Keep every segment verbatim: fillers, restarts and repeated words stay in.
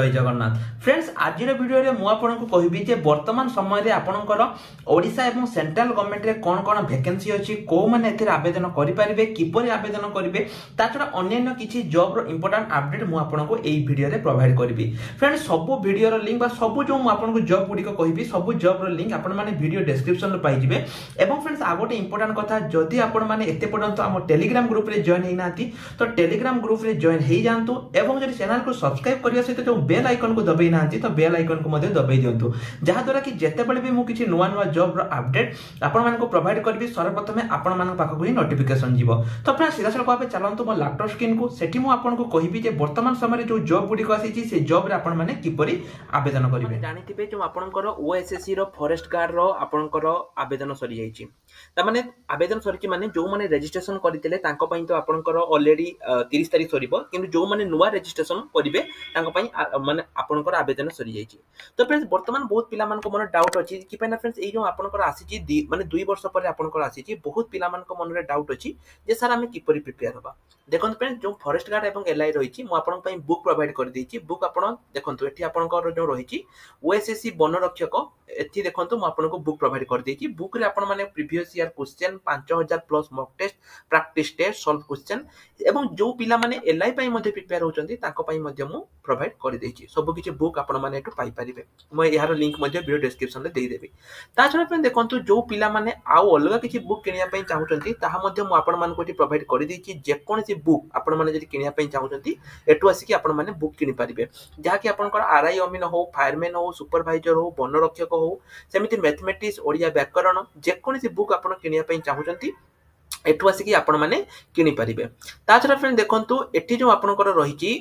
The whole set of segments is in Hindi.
जय जगन्नाथ फ्रेंड्स आज वीडियो में मुझे कहबी जे वर्तमान समय आपणकर ओडिशा एवं सेंट्रल गवर्नमेंट रे कौन कौन वैकेंसी अच्छी को मैंने एथिर आवेदन करेंगे किपर आवेदन करेंगे छड़ा अन्य किसी जॉब रो इंपोर्टेंट अपडेट मुझे आपको यही वीडियो रे प्रोवाइड करी फ्रेंड्स सब वीडियो लिंक सब जो मुझे जॉब गुड़िक कहि सब जॉब लिंक आपण मैंने वीडियो डिस्क्रिप्शन पाइबे। एवं फ्रेंड्स आ गोटे इंपोर्टेंट कथा जदि आपण मैंने एते पर्यंत आम टेलीग्राम ग्रुप रे जॉइन होना तो टेलीग्राम ग्रुप रे जॉइन हो जातु एवं जब चैनल को सब्सक्राइब करने सहित जो बेल आइकन को दबाई ना तो बेल आइकन को दबाई दिंतु जहाद्वारा कि जितेबाला भी मुझे किसी नुआ नुआ जॉब अपडेट आपण को प्रोवाइड करी सर्वप्रथम आपण मान पाखक ही नोटिफिकेशन जीव। तो अपना सीधा सड़क भाव चलतु मो लैपटॉप स्क्रीन को सेठी मु आपको कहबी वर्तमान समय जो जॉब गुड़िक आसी से जॉब रे आपण माने किपरि आवेदन करेंगे। जानिथिबे जो आपनकर ओएसएससी रो फॉरेस्ट गार्ड रो आपनकर आवेदन सरी जाईची ता माने आवेदन सरी माने जो माने रजिस्ट्रेशन करथिले तांको पई तो आपनकर ऑलरेडी तीस तारिख सरीबो किंतु जो माने नुवा रजिस्ट्रेशन करिवे तांको पई माने आपनकर आवेदन सरी जाईची। तो फ्रेंड्स वर्तमान बहुत पिला मान को मन डाउट अछि कि पई ना फ्रेंड्स ए जो आपनकर आसीची माने दुई वर्ष पर आपनकर आसीची बहुत पिला मान को मन रे डाउट अछि जे सर हमें किपरि प्रिपेयर होबा। देखन फ्रेंड्स जो फॉरेस्ट गार्ड एवं एलआई रहिची मु आपन पई बुक प्रोवाइड कर देछि बुक आपन देखंतु एठी आपनकर जो रहिची ओएसएससी वन रक्षक एठी देखंतु मु आपन को बुक प्रोवाइड कर देछि बुक रे आपन माने प्रीवियस ईयर क्वेश्चन पाँच हज़ार plus mock test practice test solve question एवं जो पिला माने एलआई पई मध्ये प्रिपेयर होचंती ताको पई मध्ये मु प्रोवाइड कर देछि सब किछि बुक आपन माने एटु पाई परिबे म यार लिंक मध्ये वीडियो डिस्क्रिप्शन रे देई देबी। ता छडा फ्रेंड देखंतु जो पिला माने आउ अलगा किछि बुक किनिया पई चाहुचंती ताहा मध्ये मु आपन मान को एटि प्रोवाइड कर देछि जे कोनसी बुक आपन माने जदि किनिया पई चाहुचंती एटु आसी कि आपन माने बुक किनि परिबे जहा कि आपनकर आरआई अमीन हो फायरमैन हो सुपरवाइजर हो वन रक्षक हो सेमिति मैथमेटिक्स ओडिया व्याकरण जे कोनसी बुक आपन किनिया पई चाहुचंती एठु आसी कि आपण माने किनि परिबे। ता छडा फ्रेंड देखंतु एठी जो आपनकर रहिची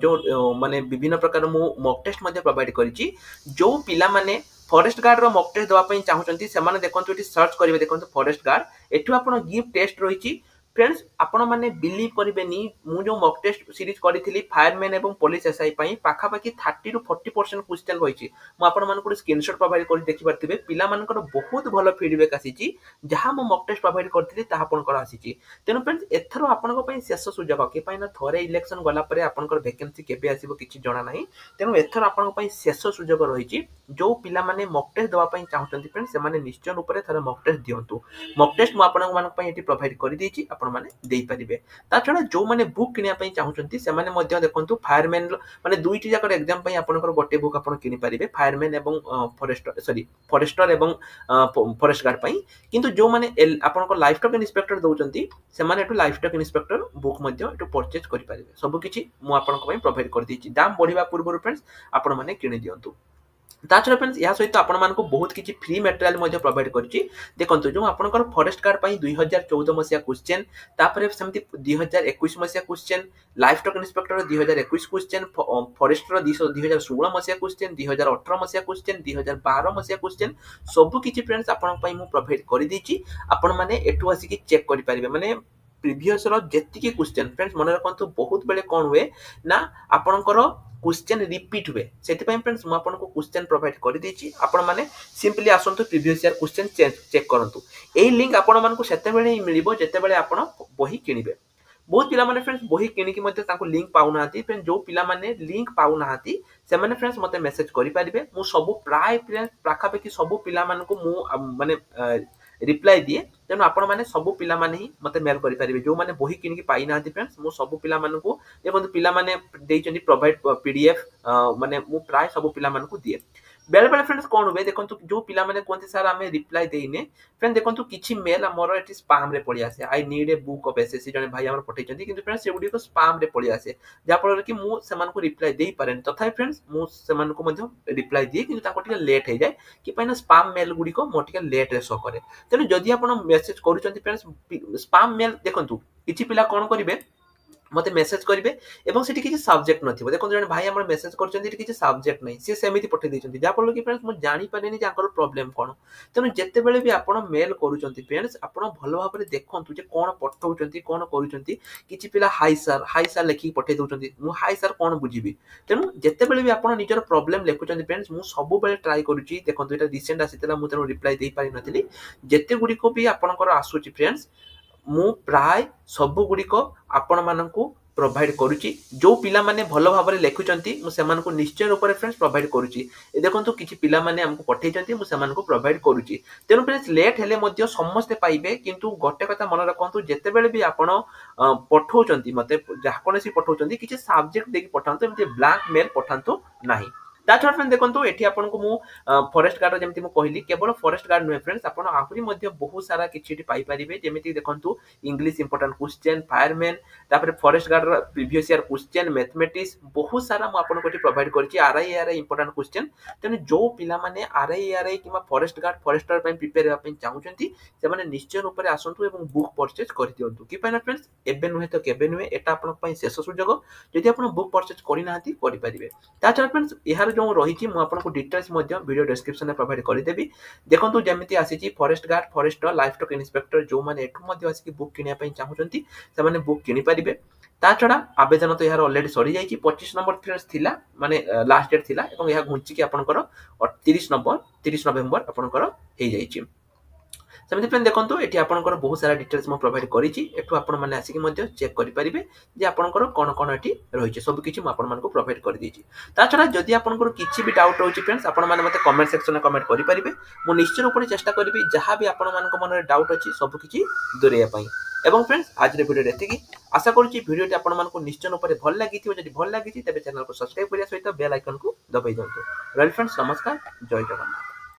जो माने विभिन्न प्रकार मु मॉक टेस्ट मध्ये प्रोवाइड करिची जो पिला माने फॉरेस्ट गार्ड रो मॉक टेस्ट दवा पई चाहुचंती से माने देखंतु एठी सर्च करिवे देखंतु फॉरेस्ट गार्ड एठु आपण गिव टेस्ट रहिची फ्रेंड्स आपण माने बिलीव करिवेनी मु जो मॉक टेस्ट सीरीज करिथिली फायरमैन एवं पुलिस एसआई पई पाखा पाखी तीस रु चालीस परसेंट क्वेश्चन रहिची मु आपण मान को स्क्रीनशॉट प्रोवाइड करि देखि परथिबे पिला मानकर बहुत भलो फीडबैक आसीची जहां मु मॉक टेस्ट प्रोवाइड करथिली ताहा आपनकर आसीची। तेनु फ्रेंड्स एथरो आपनको पई शेष सुजोग के पई ना थोरे इलेक्शन गला परे आपनकर वैकेंसी केबे आसीबो किछि जणा नाही तेनु एथरो आपनको पई शेष सुजोग रहिची जो पिला माने मॉक टेस्ट दवा पई चाहउतंती फ्रेंड्स से माने निश्चय रूपरे थोरे मॉक टेस्ट दियंतु मॉक टेस्ट मु आपनको मान पई एटी प्रोवाइड करि देछि आपण माने देई परिबे। ता छडा जो माने बुक किनिया पई चाहुचंती से माने मध्ये देखंतु फायरमैन माने दुईटी जाकर एग्जाम पई आपनकर गोटे बुक आपण किनि परिबे फायरमैन एवं फॉरेस्टर सॉरी फॉरेस्टर एवं फॉरेस्ट गार्ड पई किंतु जो माने आपनकर लाइफ स्टॉक इंस्पेक्टर दउचंती से माने एटु लाइफ स्टॉक इंस्पेक्टर बुक मध्ये एटु परचेज करि परिबे सब किछि मु आपनकर पई प्रोवाइड कर देछि दाम बढ़िबा पूर्व फ्रेंड्स आपण माने किनि दियंतु। ताछडा फ्रेंड्स या सहित आपण मान को बहुत किछि फ्री मटेरियल मध्ये प्रोवाइड करछि देखंतु जो आपनकर फॉरेस्ट गार्ड पई दो हज़ार चौदह मसिया क्वेश्चन तापरे सेमति दो हज़ार इक्कीस मसिया क्वेश्चन लाइफ स्टॉक इंस्पेक्टर दो हज़ार इक्कीस क्वेश्चन फॉरेस्टर दो हज़ार सोलह मसिया क्वेश्चन दो हज़ार अठारह मसिया क्वेश्चन दो हज़ार बारह मसिया क्वेश्चन सब किछि फ्रेंड्स आपण पई मु प्रोवाइड करि देछि आपण माने एटु आसी कि चेक करि परिबे माने प्रीवियस रो जेति की क्वेश्चन फ्रेंड्स मन रखंतु बहुत बेले कोन हुए ना आपनकर क्वेश्चन रिपीट हुए सेति पई फ्रेंड्स मु आपन को क्वेश्चन प्रोवाइड कर देछि आपण माने सिंपली आसंतु प्रीवियस ईयर क्वेश्चन चेक करंतु एई लिंक आपण मान को सेते बेले ही मिलिबो जेते बेले आपण बही किनिबे। बहुत पिला माने फ्रेंड्स बही किनि कि मध्ये ताको लिंक पाउ नाहाती फ्रेंड्स जो पिला माने लिंक पाउ नाहाती से माने फ्रेंड्स मते मेसेज करि परिबे मु सब प्राय फ्रेंड्स प्राखा पे सब पिला मान को मु माने रिप्लाई दिए तेणु आपण माने सब पिला माने ही मते मेल करि परिबे जो माने बही किनि कि पाई नाहाती फ्रेंड्स मु सब पिला मान को देखंतु पिला माने देइचंदी प्रोवाइड पीडीएफ माने मु प्राय सब पिला मान को दिए बेले बेले फ्रेंड्स कोन होबे देखंतु जो पिला माने कोनते सर हमें रिप्लाई देइने फ्रेंड देखंतु किछि मेल हमर एटी स्पैम रे पळि आसे I need a book of SSC जने भाई हमर पठैचंती किंतु फ्रेंड्स सेउडी को स्पैम रे पळि आसे जा फल कि मु सेमान को रिप्लाई देई पारेन तथापि फ्रेंड्स मु सेमान को मध्ये रिप्लाई दिए किंतु ताको टिके लेट हे जाय कि पइना स्पैम मेल गुडी को मो टिके लेट रे शो करे तेनु जदि आपण मेसेज करूचंती फ्रेंड्स स्पैम मेल देखंतु किछि पिला कोन करिवे मते मेसेज करिवे एवं सेठी किछि सब्जेक्ट नथिबो देखो जने भाई हमर मेसेज करचंती एठी किछि सब्जेक्ट नै से सेमिति पठे दैचंती जा फल कि फ्रेंड्स मु जानि पारेनी जे आकर प्रॉब्लम कोन तेनु जत्ते बेले भी आपण मेल करूचंती फ्रेंड्स आपण भलो भाबरे देखंतु जे कोन पठौचंती कोन करूचंती किछि पिला हाई सर हाई सर लेखि पठे दउचंती मु हाई सर कोन बुझिबी तेनु जत्ते बेले भी आपण निजर प्रॉब्लम लेखुचंती फ्रेंड्स मु सब बेले ट्राई करूची देखंतु एटा रिसेंट आसीतला मु तेनु रिप्लाई देई पारि नथिली जत्ते गुडी को भी आपणकर आसुची फ्रेंड्स मु प्राय सब गुडी को आपण माननकु प्रोवाइड करूची जो पिला माने भलो भाबरे लेखुचंती मु सेमान को निश्चय रूप रे फ्रेंड्स प्रोवाइड करूची ए देखंतु किछि पिला माने हमको पठेइचंती मु सेमान को प्रोवाइड करूची तेनु फ्रेंड्स लेट हेले मध्ये समस्त पाइबे किंतु गोटे कथा मन रखंतु जेते बेले भी आपण पठौचंती मते जा कोनसी पठौचंती किछि सब्जेक्ट देकी पठांतु एमति ब्लैंक मेल पठांतु नाही ताछड़ फ्रेंड देखंतु एठी आपन को मु फॉरेस्ट गार्ड जेमति मु कहली केवल फॉरेस्ट गार्ड नुहे फ्रेंड्स आपन आहुरी मध्ये बहुत सारा किछि पाई परिबे जेमिति देखंतु इंग्लिश इंपोर्टेंट क्वेश्चन फायरमैन तापर forest guard previous year question mathematics बहुत सारा मु आपन कोठी प्रोवाइड करछि आरआई आरआई इंपोर्टेंट क्वेश्चन तेनु जो पिला माने आरआई आरआई किमा फॉरेस्ट गार्ड फॉरेस्टर पय प्रिपेयर हेबा पय चाहुचंती से माने निश्चय रूप रे आसंतु एवं बुक परचेज करि दियंतु कि पाइना फ्रेंड्स एबे नुहे तो केबे नुहे एटा आपन पय शेष सुजोग जदि आपन बुक परचेज करि नाहंती करि परिबे ताछड़ फ्रेंड्स एहार जो रही मु आपन को डिटेल्स मध्ये वीडियो डिस्क्रिप्शन में प्रोवाइड कर देबी देखंतु जेमिति आसी forest guard forester life stock inspector जो माने एठु मध्ये आसी बुक किनिया पय चाहुचंती से माने बुक किनि परिबे ता छडा आवेदन तो यार ऑलरेडी सरी जाई छी पच्चीस नंबर फ्रेंड्स थिला माने लास्ट डेट थिला एवं यहा घुंची कि आपनकर तीस नंबर तीस नवंबर आपनकर हे जाई छी सेमति फ्रेंड देखंतु एठी आपनकर बहुत सारा डिटेल्स म प्रोवाइड करी छी एठु आपन माने आसी कि मध्ये चेक करि परिबे जे आपनकर कोन कोन एठी रहि छी सब किछि म आपन मानको प्रोवाइड कर दी छी ता छडा जदि आपनकर किछि भी डाउट होछि फ्रेंड्स आपन माने मते कमेंट सेक्शन में कमेंट करि परिबे मु निश्चय रूप से चेष्टा करबी जहां भी आपन मानको मन रे डाउट अछि सब किछि दुरिया पई एवं फ्रेंड्स आज रे वीडियो एतिकी आशा करू छी वीडियो आपन मानको निश्चय रूप से भल लागि थिबो जदि भल लागि छि तबे चैनल को सब्सक्राइब करिया सहित बेल आइकन को दबाई दंतु वेल फ्रेंड्स नमस्कार जय जगन्नाथ।